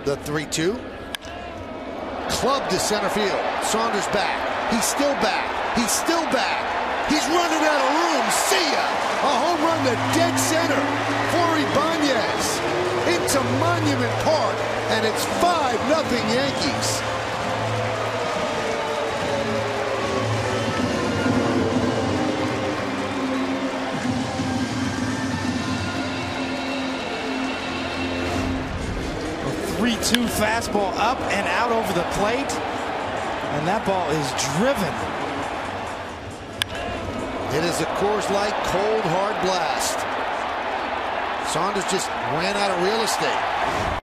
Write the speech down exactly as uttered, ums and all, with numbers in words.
The three two. Club to center field. Saunders back. He's still back. He's still back. He's running out of room. See ya! A home run to dead center for Ibanez into Monument Park, and it's five nothing Yankees. three two fastball up and out over the plate, and that ball is driven. It is a Coors Light cold hard blast. Saunders just ran out of real estate.